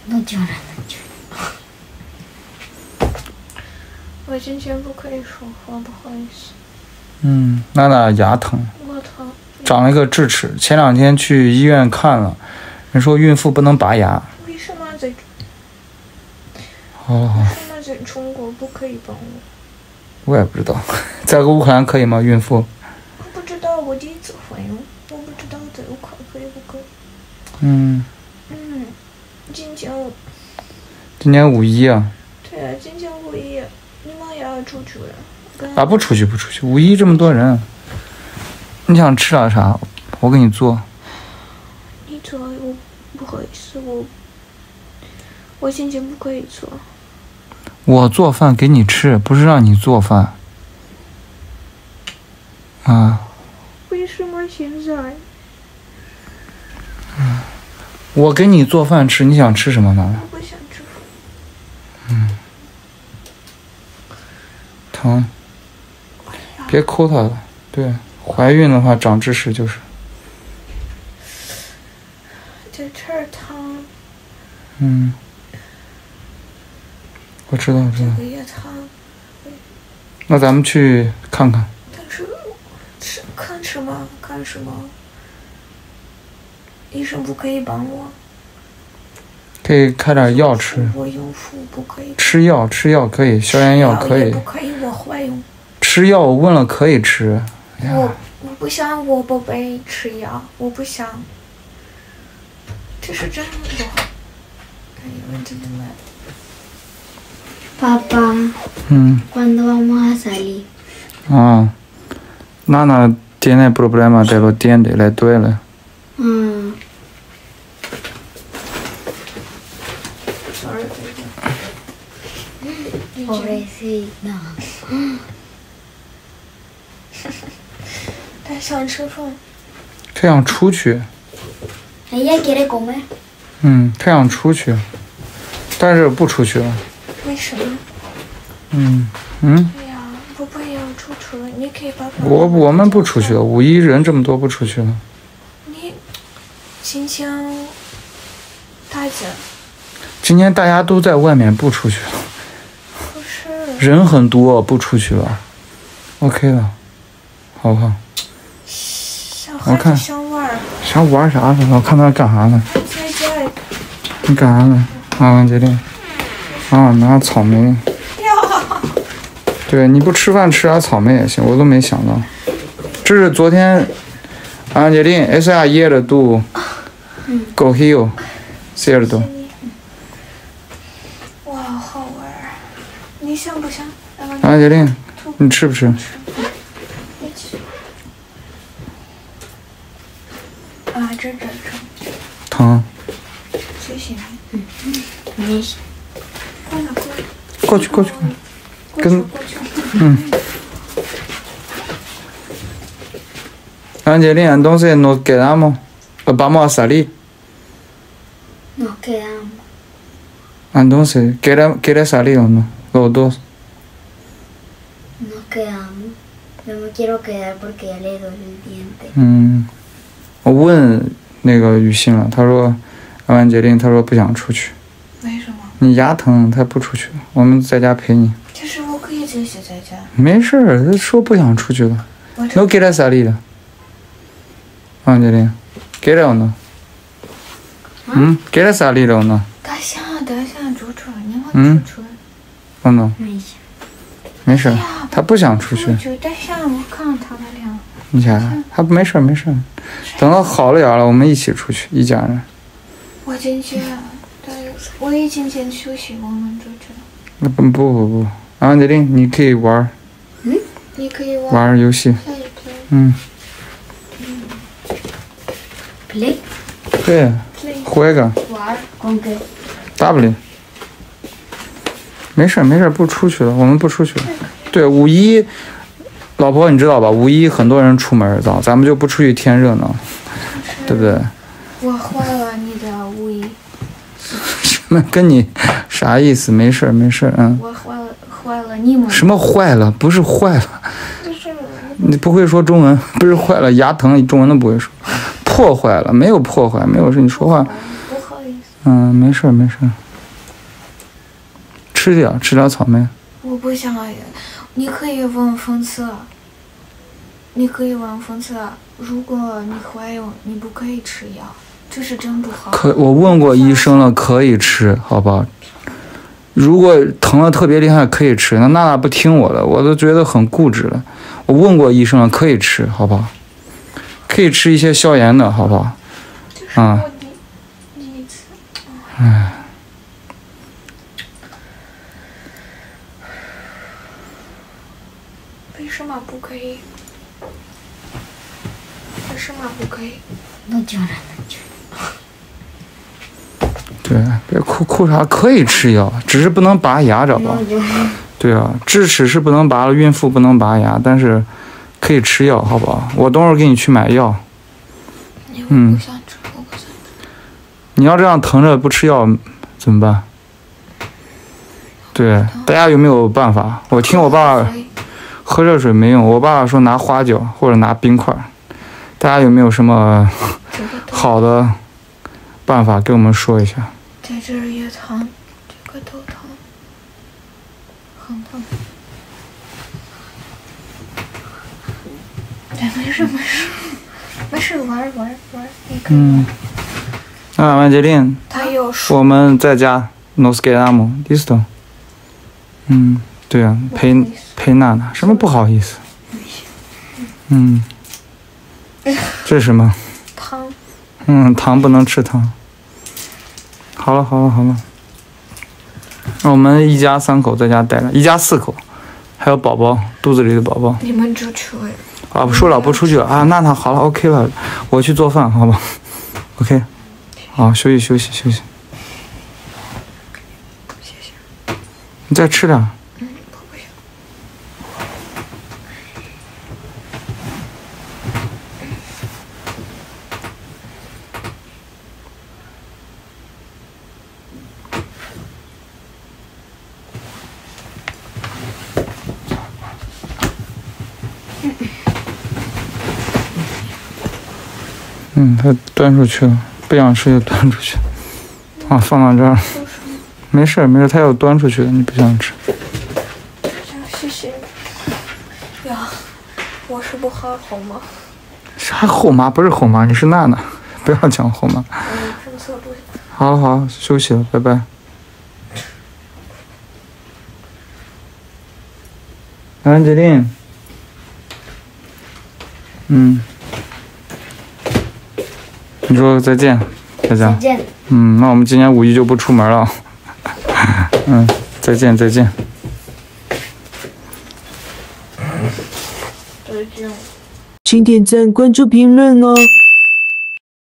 那就了。 我今天不可以说话，不好意思。 娜娜牙疼， 我疼。 长了一个智齿，前2天去医院看了，人说孕妇不能拔牙。 为什么在？ 哦， 为什么在中国不可以帮我？ 我也不知道，在乌克兰可以吗？孕妇？ 我不知道，我第一次怀孕，我不知道在乌克兰可以不可以。 今年5·1啊。 对啊，今年5·1，你们也要出去了？ 啊，不出去，5·1这么多人，你想吃点啥？我给你做。 你做，我不好意思，我今天不可以做。 我做饭给你吃，不是让你做饭。啊。 为什么现在？ 我给你做饭吃，你想吃什么呢？ 我不想吃饭。 疼。别抠它了。对，怀孕的话长智齿就是。 在这儿疼。 我知道。 这个也疼。 那咱们去看看。 但是看什么？医生不可以帮我。 可以开点药吃。 我孕妇不可以。 吃药可以，消炎药可以。 不可以，我怀孕。 吃药我问了可以吃。 我不想我宝贝吃药，我不想。这是真的不好。 Papá. ¿Cuándo vamos a salir? Nana tiene problemas de los dientes, le duele. Pobrecita. 他想吃饭。 他想出去。 Ella quiere comer. 他想出去，但是不出去了。 为什么？ 对呀，宝贝要出去了，你可以把。 我们不出去了，5·1人这么多不出去了。 你今天大家。 今天大家都在外面不出去了。 不是。 人很多，不出去了。OK 了，好不好？ 小孩子想玩。 想玩啥呢？我看他干啥呢？ 在家里。 你干啥呢？安杰林。拿草莓。对，你不吃饭吃点草莓也行，我都没想到。这是昨天安杰林 essa ayer tu cogió cierto。 哇，好玩！你想不想？ 安杰林，你吃不吃？ 这。 疼。 谢谢你。没事。 过去。跟。Angelina, entonces nos quedamos. Vamos a salir. Nos quedamos. Entonces, ¿quieres salir o no? Los dos. Nos quedamos. No me quiero quedar porque ya le duele el diente. 我问那个雨欣了，他说，Angelina，他说不想出去。 为什么？ 你牙疼，他不出去，我们在家陪你。 其实我可以继续在家。 没事儿，他说不想出去了。No quieres salir. Angelina, ¿quieres o no? ¿Quieres salir o no? 他想出去，你们出去。 哦 no。没事，他不想出去。 等下我看他们俩。 你想，他没事。等到好了点了，我们一起出去，一家人。 我已经休息，我们出去了。 不，安杰林，你可以玩。 你可以玩游戏。 Play。 对。juega。 玩con qué？ W。没事，不出去了，我们不出去了。对，5·1，老婆你知道吧？5·1很多人出门咱们就不出去添热闹，对不对？ 我坏了你的5·1。 什么跟你啥意思？没事。 我坏了你们。 什么坏了？不是坏了。你不会说中文，不是坏了，牙疼，中文都不会说。破坏了，没有破坏，没有事，你说话。 不好意思。 没事没事，吃点草莓。 我不想，你可以问风次。如果你怀孕，你不可以吃药，这是真不好。 我问过医生了，可以吃，好吧？如果疼了特别厉害，可以吃。那娜娜不听我的，我都觉得很固执了。我问过医生了，可以吃，好不好？可以吃一些消炎的，好不好？啊。 第一次。 唉。 为什么不可以？为什么不可以？ 那就让对，别哭啥？可以吃药，只是不能拔牙，知道吧？对啊，智齿是不能拔了，孕妇不能拔牙，但是可以吃药，好不好？我等会儿给你去买药。 我不想吃，我不想吃。 你要这样疼着不吃药怎么办？对，大家有没有办法？我听我爸喝热水没用，我爸说拿花椒或者拿冰块。大家有没有什么好的办法给我们说一下？ 在这儿也疼，这个头疼，很疼。没事，玩，你可以。 Evangeline， 他有说我们在家 nos quedamos listo。对啊，陪娜娜，什么不好意思？这是什么？ 糖。 糖不能吃糖。好了，那我们一家3口在家待着，一家4口，还有宝宝，肚子里的宝宝。 你们出去了。 啊，说了不出去了啊，娜娜好了 ，OK 了，我去做饭，好吧 ？OK， 好，休息。 谢谢。 你再吃点。 不行。 他端出去了，不想吃就端出去。啊，放到这儿。没事，他要端出去的，你不想吃。 谢谢。呀，我是不还好吗？ 啥后妈？不是后妈，你是娜娜，不要讲后妈。好，休息了，拜拜。Evangeline，你说再见，大家。 再见。 那我们今年5一就不出门了。再见。 再见。 请点赞、关注、评论哦。